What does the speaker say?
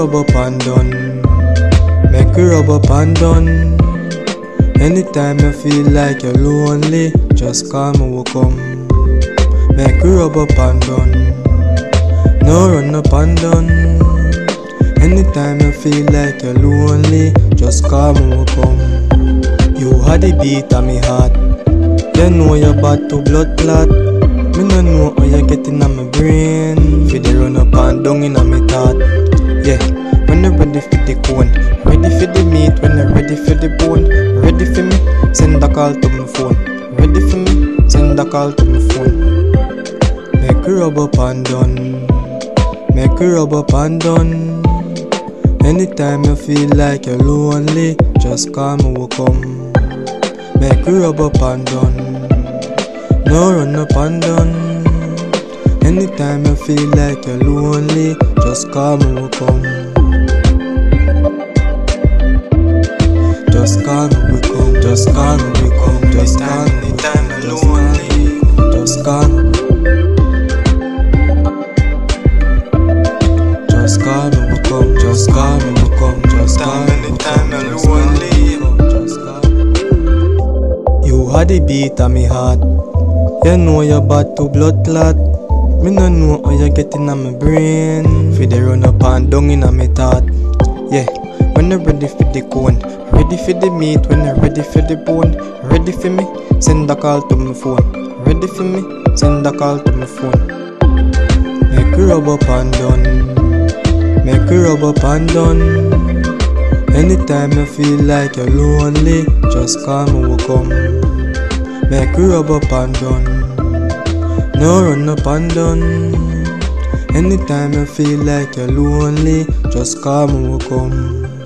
rub up and done. Make we rub up and done. Anytime you feel like you're lonely, just call me, we'll come. Make we rub up and done. No run up and done. Anytime you feel like you're lonely, just call me, we'll come. You had the beat of me heart. You know you're bad to blood clot. Me no know how you get in my brain. Fi the run up and down in my thought. Yeah, when you're ready for the cone, ready for the meat, when you're ready for the bone. Ready for me, send a call to my phone. Ready for me, send a call to my phone. Make we rub up and done. Make we rub up and done. Anytime you feel like you're lonely, just call me, we'll come. Make we rub up and done. No run up and done. Anytime you feel like you're lonely, just call me, we'll come. Just call me, we'll come. Just call me, we'll come. Just call me, anytime you're lonely. Just call me. Just call me, we'll come. Just call me, we'll come. Just call me, anytime you're lonely. Just call me. You had the beat of me heart. You know you're bad to blood clot. Me no know how you get in my brain. Fi the run up and down in my thought. Yeah, when you're ready for the cone, ready for the meat, when you're ready for the bone. Ready for me, send a call to my phone. Ready for me, send a call to my phone. Make we rub up and done. Make we rub up and done. Anytime you feel like you're lonely, just call me, we'll come. Make we rub up and done. No run up and done. Anytime you feel like you're lonely, just call me, we'll come.